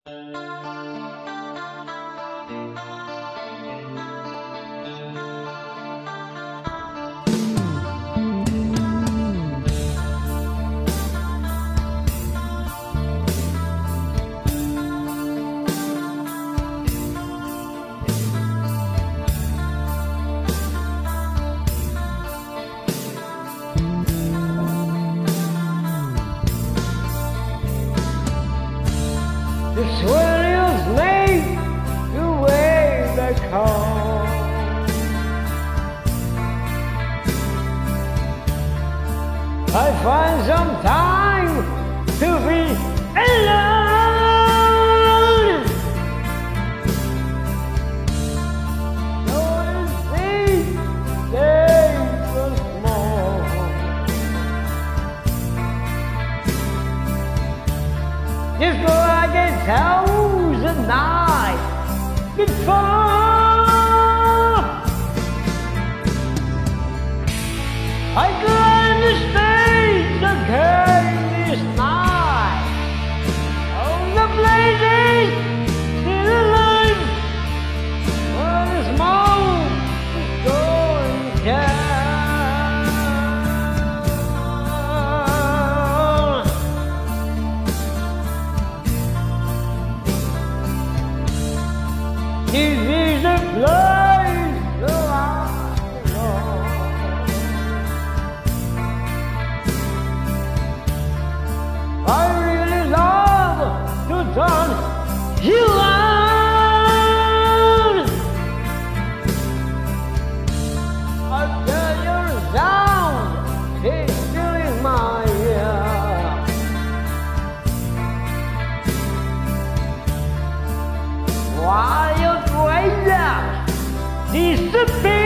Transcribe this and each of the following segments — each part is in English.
The swirls make the way back home. I find some time to be alone. So it seems days once more. Just go like a thousand nights before I climb the stage again this night. All the places still alive, but the smoke is going down. This is the place that I belong. I really love to turn you on. I tell your sound is still in my ear. While your trailers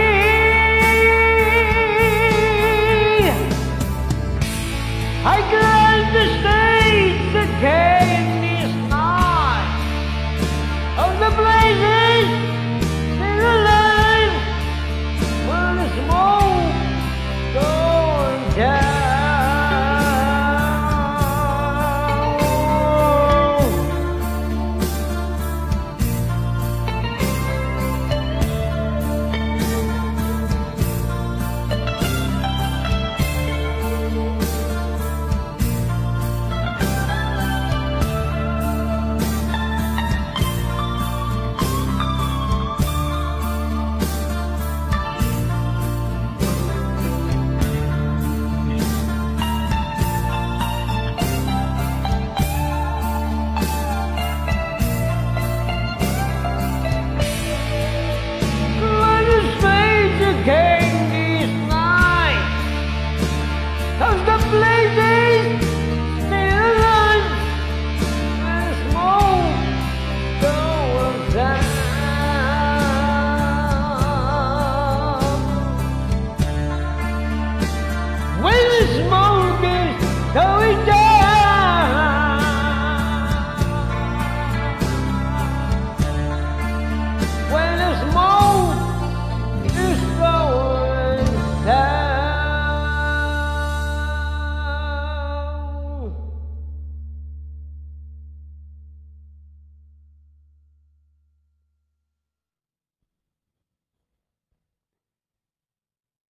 disappear, I